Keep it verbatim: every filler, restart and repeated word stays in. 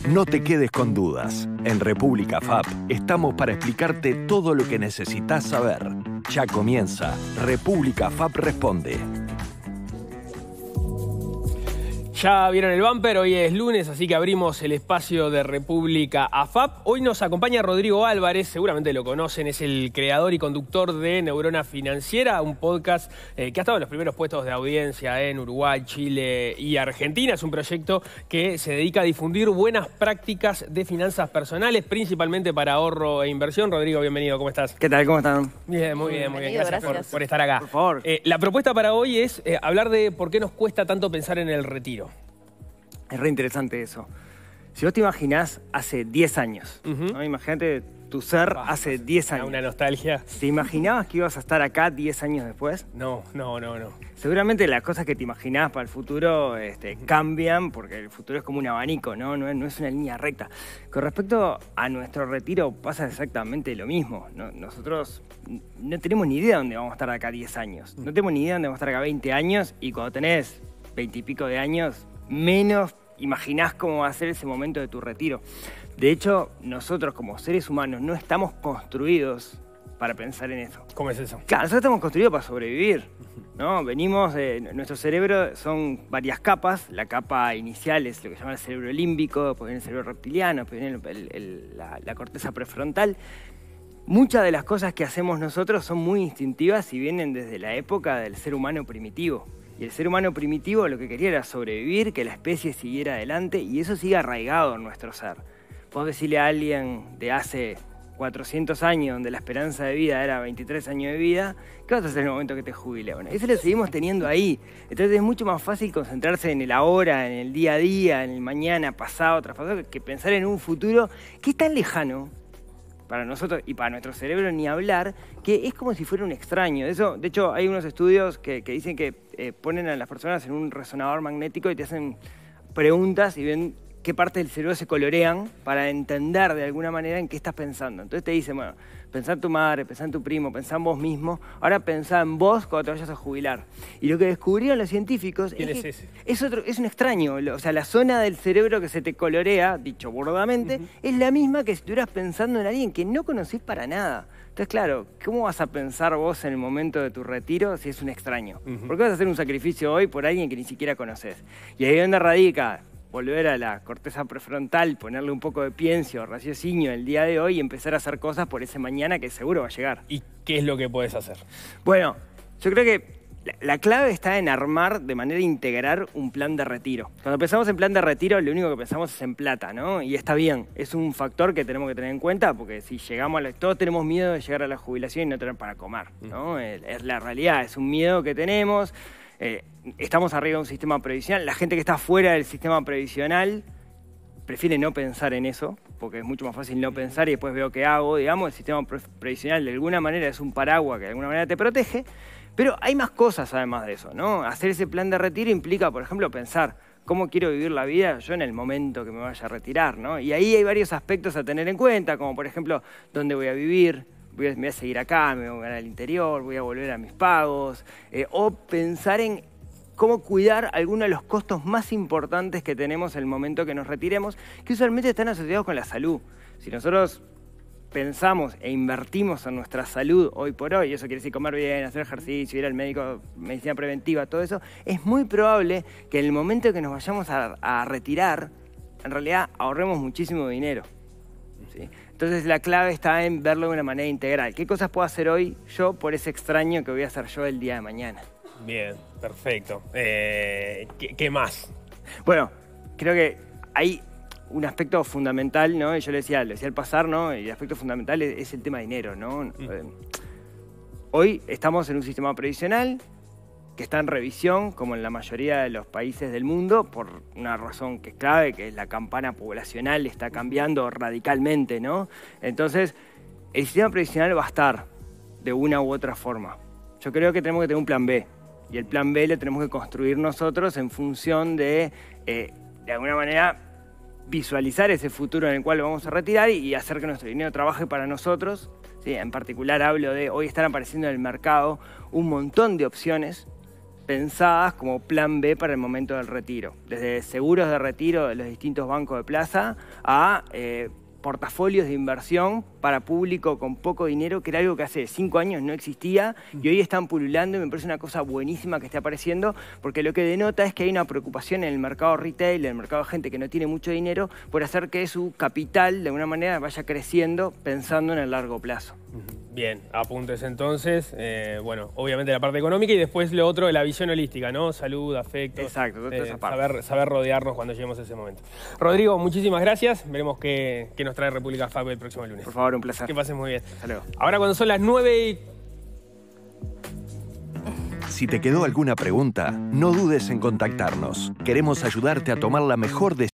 No te quedes con dudas. En República F A P estamos para explicarte todo lo que necesitas saber. Ya comienza República F A P Responde. Ya vieron el bumper, hoy es lunes, así que abrimos el espacio de República a F A P. Hoy nos acompaña Rodrigo Álvarez, seguramente lo conocen, es el creador y conductor de Neurona Financiera, un podcast eh, que ha estado en los primeros puestos de audiencia en Uruguay, Chile y Argentina. Es un proyecto que se dedica a difundir buenas prácticas de finanzas personales, principalmente para ahorro e inversión. Rodrigo, bienvenido, ¿cómo estás? ¿Qué tal? ¿Cómo están? Bien, muy bien, muy bien. Gracias, gracias. Por, por estar acá. Por favor. Eh, la propuesta para hoy es eh, hablar de por qué nos cuesta tanto pensar en el retiro. Es re interesante eso. Si vos te imaginás hace diez años, Uh-huh. ¿no? Imagínate tu ser Ah, hace diez años. Una nostalgia. ¿Te imaginabas que ibas a estar acá diez años después? No, no, no, no. Seguramente las cosas que te imaginabas para el futuro este, cambian, porque el futuro es como un abanico, ¿no? No es, no es una línea recta. Con respecto a nuestro retiro pasa exactamente lo mismo, ¿no? Nosotros no tenemos ni idea de dónde vamos a estar acá diez años. No tenemos ni idea de dónde vamos a estar acá veinte años, y cuando tenés veinte y pico de años, menos imaginás cómo va a ser ese momento de tu retiro. De hecho, nosotros como seres humanos no estamos construidos para pensar en eso. ¿Cómo es eso? Claro, nosotros estamos construidos para sobrevivir, ¿no? Venimos de... Nuestro cerebro son varias capas. La capa inicial es lo que llaman el cerebro límbico, después viene el cerebro reptiliano, después viene el- el- la, la corteza prefrontal. Muchas de las cosas que hacemos nosotros son muy instintivas y vienen desde la época del ser humano primitivo. Y el ser humano primitivo lo que quería era sobrevivir, que la especie siguiera adelante, y eso sigue arraigado en nuestro ser. Vos decirle a alguien de hace cuatrocientos años, donde la esperanza de vida era veintitrés años de vida, ¿qué vas a hacer en el momento que te jubiles? Bueno, eso lo seguimos teniendo ahí. Entonces es mucho más fácil concentrarse en el ahora, en el día a día, en el mañana, pasado, traspasado, que pensar en un futuro que es tan lejano para nosotros y para nuestro cerebro, ni hablar, que es como si fuera un extraño. Eso, de hecho, hay unos estudios que, que dicen que eh, ponen a las personas en un resonador magnético y te hacen preguntas y ven qué partes del cerebro se colorean para entender de alguna manera en qué estás pensando. Entonces te dicen, bueno, pensá en tu madre, pensá en tu primo, pensá en vos mismo, ahora pensá en vos cuando te vayas a jubilar. Y lo que descubrieron los científicos ¿Quién es, es que ese? es, otro, es un extraño. O sea, la zona del cerebro que se te colorea, dicho burdamente, uh-huh. es la misma que si estuvieras pensando en alguien que no conocés para nada. Entonces, claro, ¿cómo vas a pensar vos en el momento de tu retiro si es un extraño? Uh-huh. ¿Por qué vas a hacer un sacrificio hoy por alguien que ni siquiera conoces? Y ahí es donde radica volver a la corteza prefrontal, ponerle un poco de pienso, raciocinio el día de hoy y empezar a hacer cosas por ese mañana que seguro va a llegar. ¿Y qué es lo que puedes hacer? Bueno, yo creo que la, la clave está en armar de manera integral un plan de retiro. Cuando pensamos en plan de retiro, lo único que pensamos es en plata, ¿no? Y está bien, es un factor que tenemos que tener en cuenta, porque si llegamos a la... Todos tenemos miedo de llegar a la jubilación y no tener para comer, ¿no? Es, es la realidad, es un miedo que tenemos. Eh, estamos arriba de un sistema previsional. La gente que está fuera del sistema previsional prefiere no pensar en eso, porque es mucho más fácil no pensar y después veo qué hago. Digamos, el sistema pre previsional de alguna manera es un paraguas que de alguna manera te protege, pero hay más cosas además de eso, ¿no? Hacer ese plan de retiro implica, por ejemplo, pensar cómo quiero vivir la vida yo en el momento que me vaya a retirar, ¿no? Y ahí hay varios aspectos a tener en cuenta, como por ejemplo, dónde voy a vivir. Voy a, me voy a seguir acá, me voy a ir al interior, voy a volver a mis pagos, eh, o pensar en cómo cuidar algunos de los costos más importantes que tenemos en el momento que nos retiremos, que usualmente están asociados con la salud. Si nosotros pensamos e invertimos en nuestra salud hoy por hoy, eso quiere decir comer bien, hacer ejercicio, ir al médico, medicina preventiva, todo eso, es muy probable que en el momento que nos vayamos a, a retirar, en realidad ahorremos muchísimo dinero, ¿sí? Entonces la clave está en verlo de una manera integral. ¿Qué cosas puedo hacer hoy yo por ese extraño que voy a hacer yo el día de mañana? Bien, perfecto. Eh, ¿qué, ¿Qué más? Bueno, creo que hay un aspecto fundamental, ¿no? Y yo le decía, le decía al pasar, ¿no? Y el aspecto fundamental es, es el tema dinero, ¿no? Mm. Eh, hoy estamos en un sistema previsional que está en revisión, como en la mayoría de los países del mundo, por una razón que es clave, que es la campana poblacional está cambiando radicalmente, ¿no? Entonces, el sistema previsional va a estar de una u otra forma. Yo creo que tenemos que tener un plan B, y el plan B lo tenemos que construir nosotros en función de, eh, de alguna manera, visualizar ese futuro en el cual lo vamos a retirar y, y hacer que nuestro dinero trabaje para nosotros, ¿sí? En particular hablo de, hoy están apareciendo en el mercado un montón de opciones, pensadas como plan B para el momento del retiro. Desde seguros de retiro de los distintos bancos de plaza a eh, portafolios de inversión para público con poco dinero, que era algo que hace cinco años no existía y hoy están pululando, y me parece una cosa buenísima que esté apareciendo, porque lo que denota es que hay una preocupación en el mercado retail, en el mercado de gente que no tiene mucho dinero, por hacer que su capital de alguna manera vaya creciendo pensando en el largo plazo. Bien, apuntes entonces. Eh, bueno, obviamente la parte económica y después lo otro de la visión holística, ¿no? Salud, afecto. Exacto, toda eh, esa parte. Saber, saber rodearnos cuando lleguemos a ese momento. Rodrigo, muchísimas gracias. Veremos qué, qué nos trae República F A P el próximo lunes. Por favor, un placer. Que pases muy bien. Hasta luego. Ahora cuando son las nueve y... Si te quedó alguna pregunta, no dudes en contactarnos. Queremos ayudarte a tomar la mejor decisión